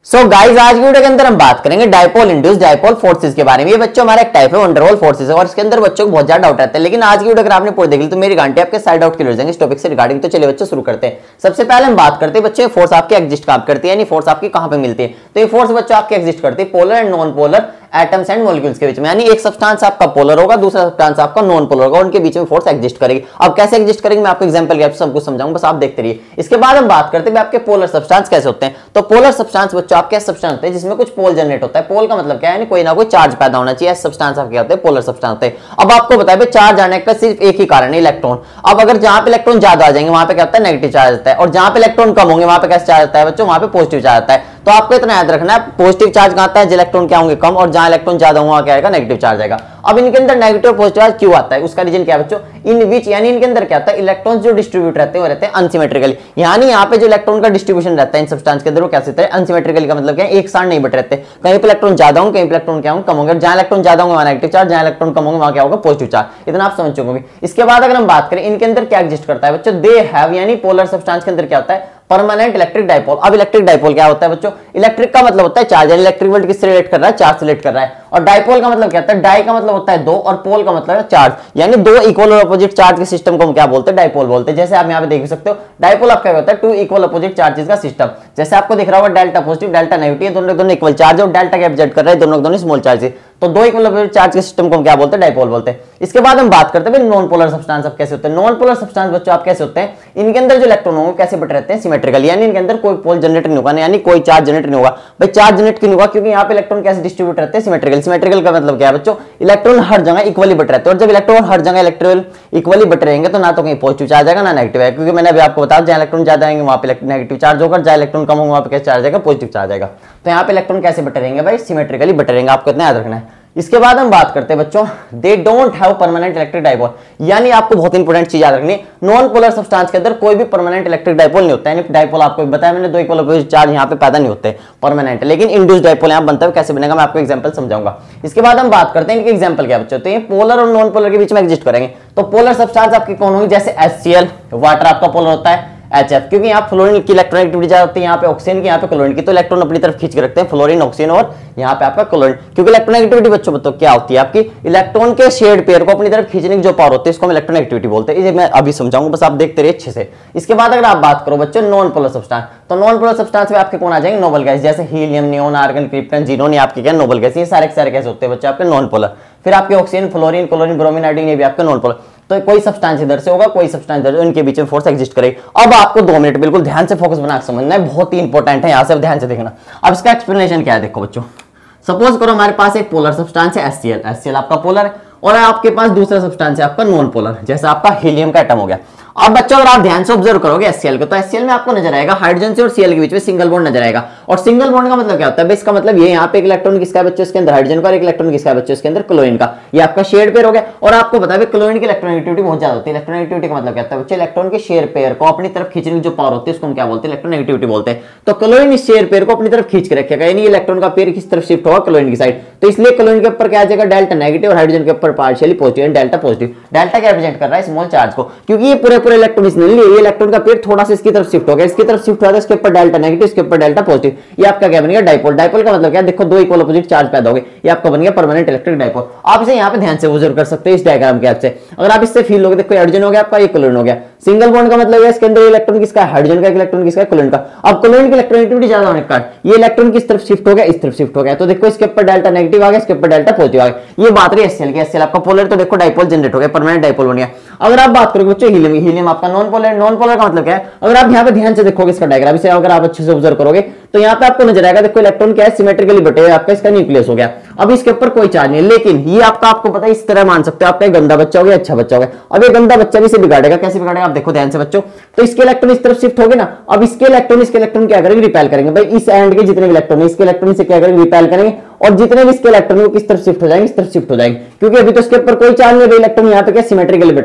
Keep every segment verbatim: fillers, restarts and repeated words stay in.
सो so guys, आज की video के अंदर हम बात करेंगे डाइपोल इंड्यूस डाइपोल फोर्सेस के बारे में। ये बच्चों हमारा एक टाइप है वंडरवॉल फोर्सेस और इसके अंदर बच्चों को बहुत ज्यादा डाउट आता है, लेकिन आज की वीडियो अगर आपने पूरी देख ली तो मेरी गारंटी आपके साइड आउट क्लियर हो जाएंगे इस टॉपिक से रिगार्डिंग। तो चलिए बच्चों शुरू करते हैं। सबसे पहले हम बात करते हैं बच्चे फोर्स आपकी एग्जिस्ट कहां करती है, यानी फोर्स आपकी कहां पे मिलती है। तो ये फोर्स बच्चों आपकी एग्जिस्ट करती है polar and non polar atoms and molecules के बीच में, यानी एक सब्सटेंस आपका पोलर होगा, दूसरा सब्सटेंस आपका नॉन पोलर होगा, उनके बीच में फोर्स एग्जिस्ट करेगी। अब कैसे एग्जिस्ट करेगी मैं आपको एग्जांपल के सब कुछ समझाऊंगा, बस आप देखते रहिए। इसके बाद हम बात करते हैं आपके पोलर सब्सटेंस कैसे होते हैं। तो पोलर सब्सटेंस बच्चों आपके सब्सटेंस होते हैं जिसमें कुछ पोल जनरेट होता है। पोल का मतलब क्या है, कोई ना कोई चार्ज पैदा होना चाहिए। सब्सटेंस आपके होते हैं पोलर सब्सटेंस होते हैं। अब आपको बताया चार्ज आने का सिर्फ एक ही कारण है, इलेक्ट्रॉन। अब अगर जहां पे इलेक्ट्रॉन ज्यादा आ जाएंगे वहां पे क्या होता है, नेगेटिव चार्ज आता है, और जहां पे इलेक्ट्रॉन कम होंगे वहां पे कैसे चार्ज आता है बच्चों, वहां पे पॉजिटिव चार्ज आता है। तो आपको इतना याद रखना है, पॉजिटिव चार्ज कहां आता है, इलेक्ट्रॉन क्या होंगे कम, और जहां इलेक्ट्रॉन ज्यादा होंगे वहां क्या आएगा, नेगेटिव चार्ज आएगा। अब इनके अंदर नेगेटिव और पॉजिटिव चार्ज क्यों आता है, उसका रीजन क्या है बच्चों, इन विच यानी इनके अंदर क्या आता है, इलेक्ट्रॉन्स जो डिस्ट्रीब्यूट रहते हैं वो रहते हैं अनसिमेट्रिकली, यानी यहाँ पे जो इलेक्ट्रॉन का डिस्ट्रीब्यूशन रहता है इन सब्सटेंस के अंदर वो कैसे रहता है, अनसिमेट्रिकली का मतलब क्या है, एक साथ नहीं बट रहते। कहीं पे इलेक्ट्रॉन ज्यादा होंगे, कहीं पे इलेक्ट्रॉन क्या होंगे कम होंगे, जहां इलेक्ट्रॉन ज्यादा होंगे वहां नेगेटिव चार्ज, जहां इलेक्ट्रॉन कम होंगे वहां क्या होगा, पॉजिटिव चार्ज। इतना आप समझ चुके होंगे। इसके बाद अगर हम बात करें इनके अंदर क्या एग्जिस्ट करता है बच्चों, दे हैव यानी पोलर सब्सटेंस के अंदर क्या होता है, परमानेंट इलेक्ट्रिक डाइपोल। अब इलेक्ट्रिक डाइपोल क्या होता है बच्चों, इलेक्ट्रिक का मतलब होता है चार्ज, यानी इलेक्ट्रिक वर्ल्ड किससे रिलेट कर रहा है, चार्ज से रिलेट कर रहा है। और डाइपोल का मतलब क्या होता है, डाई का मतलब होता है दो और पोल का मतलब है चार्ज, यानी दो इक्वल और अपोजिट चार्ज के सिस्टम को हम क्या बोलते हैं, डाइपोल बोलते हैं। जैसे आप यहाँ पे देख सकते हो डाइपोल आपका होता है टू इक्वल अपोजिट चार्जेस का सिस्टम। जैसे आपको दिख रहा होगा डेल्टा पॉजिटिव डेल्टा नेगेटिव, दोनों दोनों इक्वल चार्ज है और डेल्टा क्या रिप्रेजेंट कर रहा है, दोनों दोनों स्मॉल चार्ज है। तो दो इक्वल अपोजिट चार्ज के सिस्टम को हम क्या बोलते हैं, डाइपोल बोलते हैं। इसके बाद हम बात करते हैं नॉन पोलर सब्सटेंस अब कैसे होते हैं। नॉन पोलर सब्सटेंस बच्चों आप कैसे होते हैं, इनके अंदर जो इलेक्ट्रॉन होंगे कैसे बट रहते हैं, सिमेट्रिकल, यानी इनके अंदर कोई पोल जनरेट नहीं होगा, यानी कोई चार्ज जनरेट नहीं होगा। भाई चार्ज जनरेट क्यों नहीं होगा, क्योंकि यहाँ पे इलेक्ट्रॉन कैसे डिस्ट्रीब्यूट रहते हैं, सिमेट्रिकल। सिमेट्रिकल का मतलब क्या है बच्चों, इलेक्ट्रॉन हर जगह इक्वली बट रहते हैं, और जब इलेक्ट्रॉन हर जगह इलेक्ट्रॉन इक्वली बट रहेंगे तो ना तो कहीं पॉजिटिव चार्ज आएगा ना नेगेटिव आएगा, क्योंकि मैंने अभी आपको बताया जहां इलेक्ट्रॉन ज्यादा आएंगे वहां पे नेगेटिव चार्ज होगा, जहां इलेक्ट्रॉन कम होगा वहां पे क्या चार्ज आएगा, पॉजिटिव चार्ज आएगा। तो यहाँ पे इलेक्ट्रॉन कैसे बटे रहेंगे भाई, सिमेट्रिकली बटे रहेंगे, आपको इतना याद रखना है। इसके बाद हम बात करते हैं बच्चों they don't have permanent electric dipole, यानी आपको बहुत इंपॉर्टेंट चीज याद रखनी है, नॉन पोलर सब्सटेंस के अंदर कोई भी परमानेंट इलेक्ट्रिक डाइपोल नहीं होता है। यानी डाइपोल आपको बताया मैंने, दो इक्वल अपोजिट चार्ज यहाँ पे पैदा नहीं होते परमानेंट, लेकिन इंड्यूस्ड डाइपोल यहाँ बनता है। कैसे बनेगा मैं आपको एग्जांपल समझाऊंगा। इसके बाद हम बात करते हैं इनके एग्जांपल क्या बच्चों, तो ये पोलर और नॉन पोलर के बीच में एग्जिस्ट करेंगे। तो पोलर सब्सटेंस आपकी कौन होगी, जैसे एच सी एल, वाटर आपका पोलर होता है, एच एफ, क्योंकि यहाँ फ्लोरीन की इलेक्ट्रॉन एक्टिविटी ज्यादा होती है, यहाँ पे ऑक्सीजन की, यहाँ पे क्लोरीन की, तो इलेक्ट्रॉन अपनी तरफ खींच के रखते हैं, फ्लोरीन ऑक्सीजन और यहाँ पे आपका क्लोरीन। क्योंकि इलेक्ट्रॉन एक्टिविटी बच्चों बताओ क्या होती है, आपकी इलेक्ट्रॉन के शेड पेयर को अपनी तरफ खींचने की जो पावर होती है इसको हम इलेक्ट्रॉन एक्टिविटी बोलते हैं। ये मैं अभी समझाऊंगा, बस आप देखते रहिए अच्छे से। इसके बाद अगर आप बात करो बच्चों नॉन पोलर सब्सटेंस, तो नॉन पोलर सब्सटेंस में आपके कौन आ जाएंगे, नोबल गैस, जैसे helium, neon, argon, krypton, xenon, ये आपके क्या नोबल गैस, ये सारे सारे कैसे होते हैं बच्चे आपके नॉन पोलर। फिर आपके oxygen, fluorine, chlorine, bromine, iodine, ये भी आपके नॉन पोलर। तो कोई सब्सटेंस इधर से होगा, कोई सब्सटेंस इधर, इनके बीच में फोर्स एग्जिस्ट करेगी। अब आपको दो मिनट बिल्कुल ध्यान से फोकस बना के समझना है, बहुत ही इंपॉर्टेंट है, यहां से ध्यान से देखना। अब इसका एक्सप्लेनेशन क्या है देखो बच्चों, सपोज करो हमारे पास एक पोलर सब्सटेंस है H C L, H C L आपका पोलर है, और आपके पास दूसरा सब्सटेंस है आपका नॉन पोलर, जैसे आपका हीलियम का एटम हो गया। अब बच्चों अगर आप ध्यान से ऑब्जर्व करोगे एच सी एल को, तो एच सी एल में आपको नजर आएगा हाइड्रोजन से और Cl के बीच में सिंगल बॉन्ड नजर आएगा। और सिंगल बॉन्ड का मतलब क्या होता है, इसका मतलब ये यहाँ पे एक इलेक्ट्रॉन किसका है बच्चों, इसके अंदर हाइड्रोजन का, और एक इलेक्ट्रॉन किसका है बच्चों, इसके अंदर क्लोरीन का। ये आपका शेयर पेयर हो गया। और आपको पता है क्लोरीन की इलेक्ट्रॉन एक्टिविटी बहुत ज्यादा होती है। इलेक्ट्रॉन एक्टिविटी का मतलब क्या होता है बच्चों, इलेक्ट्रॉन के शेयर पेयर को अपनी तरफ खींचने की जो पावर होती है उसको हम क्या बोलते हैं, इलेक्ट्रॉन एक्टिविटी बोलते हैं। तो क्लोरीन इस शेयर पेयर को अपनी तरफ खींच के रखेगा, यानी इलेक्ट्रॉन का पेयर किस तरफ शिफ्ट होगा, क्लोरीन की साइड। तो इसलिए क्लोरीन के ऊपर क्या आ जाएगा, डेल्टा नेगेटिव, और हाइड्रोजन के ऊपर partially positive, delta positive. Delta क्या रिप्रेजेंट कर रहा है, स्मॉल चार्ज को, क्योंकि ये पूरे पूरे इलेक्ट्रॉन इसने लिए, ये इलेक्ट्रॉन का पेयर थोड़ा सा इसकी तरफ शिफ्ट हो गया, इसकी तरफ शिफ्ट हुआ, इसके ऊपर डेल्टा नेगेटिव, इसके ऊपर डेल्टा पॉजिटिव। ये आपका क्या बनेगा, डाइपोल। डाइपोल का मतलब क्या, देखो दो इक्वल अपोजिट चार्ज पैदा हो गए, ये आपका बन गया परमानेंट इलेक्ट्रिक डाइपोल। आप इसे यहाँ पे ध्यान से ऑब्जर्व कर सकते हो इस डायग्राम के आपसे। अगर आप इससे फील लोगे, देखो हाइड्रोजन हो गया आपका, ये क्लोरीन हो गया। सिंगल बॉन्ड का मतलब है इसके अंदर इलेक्ट्रॉन किसका है, हाइड्रोजन का, इलेक्ट्रॉन किसका है, क्लोरीन का। अब क्लोरीन की इलेक्ट्रॉन एक्टिविटी ज्यादा होने के कारण ये इलेक्ट्रॉन किस तरफ शिफ्ट हो गया, इस तरफ शिफ्ट हो गया। तो देखो इसके ऊपर डेल्टा नेगेटिव आ गया, इसके ऊपर डेल्टा पॉजिटिव आ गया। ये बात रही एच सी एल की, एच सी एल आपका पोलर, तो देखो डाइपोल जनरेट हो गया, परमानेंट डाइपोल बन गया। अगर आप बात करोगे बच्चों हीलियम, हीलियम आपका नॉन पोलर, नॉन पोलर का मतलब क्या है, अगर आप यहाँ पे ध्यान से देखोगे इसका डायग्राम, इसे अगर आप अच्छे से ऑब्जर्व करोगे तो यहाँ पे आपको नजर आएगा, देखो इलेक्ट्रॉन क्या है, सिमेट्रिकली बटे हुए, आपका इसका न्यूक्लियस हो गया। अब इसके ऊपर कोई चार्ज नहीं, लेकिन ये आपका आपको पता है इस तरह मान सकते हो, आपका एक गंदा बच्चा हो गया, अच्छा बच्चा हो गया। अब ये गंदा बच्चा भी इसे बिगाड़ेगा, कैसे बिगाड़ेगा आप देखो ध्यान से बच्चों। तो इसके इलेक्ट्रॉन इस तरफ शिफ्ट हो गए ना, अब इसके इलेक्ट्रॉन इसके इलेक्ट्रॉन क्या करेंगे, रिपेल करेंगे। भाई इस एंड के जितने इलेक्ट्रॉन इसके इलेक्ट्रॉन से क्या करेंगे, रिपेल करेंगे, और जितने भी इसके इलेक्ट्रॉन किस तरफ शिफ्ट हो जाएंगे, इस तरफ शिफ्ट हो जाएंगे, क्योंकि अभी तो इसके ऊपर कोई चार्ज नहीं है, इलेक्ट्रॉन यहाँ पे क्या सिमेट्रिकली बैठे हैं।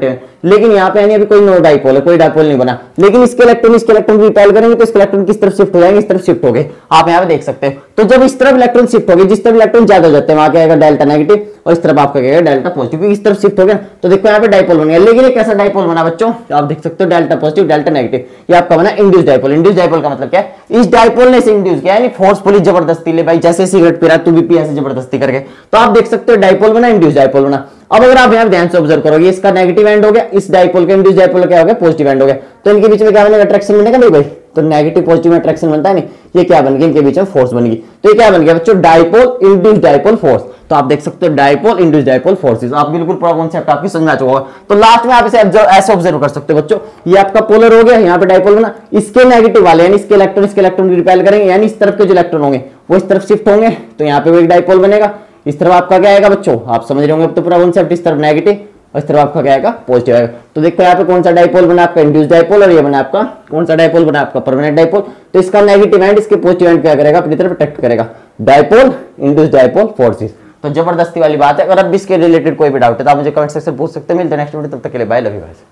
लेकिन यहाँ पे यानी अभी कोई नो डाइपोल है, कोई डाइपोल नहीं बना, लेकिन इसके इलेक्ट्रॉन इसके इलेक्ट्रॉन रिपेल करेंगे तो इसके इलेक्ट्रॉन किस तरफ शिफ्ट हो जाएंगे, इस तरफ शिफ्ट हो गए, आप यहाँ पे देख सकते हो। तो जब इस तरफ इलेक्ट्रॉन शिफ्ट हो गए, जिस तरफ इलेक्ट्रॉन ज्यादा हो जाते हैं वहां क्या आएगा डेल्टा नेगेटिव, और इस तरफ आपका क्या आएगा डेल्टा पॉजिटिव, इस तरफ शिफ्ट हो गया तो देखो यहाँ पे डाइपोल बन गया। लेकिन एक ऐसा डाइपोल बना बच्चों, आप देख सकते हो डेल्टा पॉजिटिव डेल्टा नेगेटिव, ये आपका बना इंड्यूस डाइपोल। इंड्यूस डाइपोल का मतलब क्या है, इस डाइपोल ने इसे इंड्यूस किया यानी फोर्सफुली जबरदस्ती ले भाई, जैसे सिगरेट पी रहा तू भी पी ऐसे जबरदस्ती करके, तो आप देख सकते हो डाइपोल बना इंड्यूस डाइपोल बना। अब अगर आप यहाँ ध्यान से ऑब्जर्व करोगे, इसका नेगेटिव एंड हो गया, इस डाइपोल का इंड्यूस डाइपोल क्या हो गया पॉजिटिव एंड हो गया, तो इनके बीच में क्या बनेगा अट्रैक्शन बनेगा नहीं भाई, तो नेगेटिव पॉजिटिव में अट्रैक्शन बनता है नहीं, ये क्या बन गया इनके बीच में फोर्स बन गई। तो ये क्या बन गया बच्चों डाइपोल इंड्यूस डाइपोल फोर्स। तो आप देख सकते हो डाइपोल इंड्यूस डाइपोल फोर्सेस, आप बिल्कुल पूरा कॉन्सेप्ट आपकी समझ में आ चुका होगा। तो लास्ट में आप इसे ऐसे ऑब्जर्व कर सकते हो बच्चों, ये आपका पोलर हो गया, यहाँ पे डाइपोल बना, इसके नेगेटिव वाले यानी इसके इलेक्ट्रॉन इसके इलेक्ट्रॉन रिपेल करेंगे, यानी इस तरफ के जो इलेक्ट्रॉन होंगे वो इस तरफ शिफ्ट होंगे, तो यहाँ पे वो एक डाइपोल बनेगा। इस तरफ आपका क्या आएगा बच्चों, आप समझ रहे होंगे अब तो पूरा कॉन्सेप्ट, इस तरफ नेगेटिव और इस तरफ आपका क्या आएगा पॉजिटिव आएगा। तो देखो यहाँ पे कौन सा डाइपोल बना आपका इंड्यूस डाइपोल, और ये बना आपका कौन सा डाइपोल बना आपका परमानेंट डाइपोल। तो इसका नेगेटिव एंड इसके पॉजिटिव एंड क्या करेगा अपनी तरफ अट्रैक्ट करेगा, डाइपोल इंड्यूस डाइपोल फोर्सेस। तो जबरदस्ती वाली बात है। अगर अब इसके रिलेटेड कोई भी डाउट है तो आप मुझे कमेंट सेक्शन पूछ सकते हैं। मिलते हैं नेक्स्ट वीडियो, तब तक के लिए बाय, लव यू गाइस।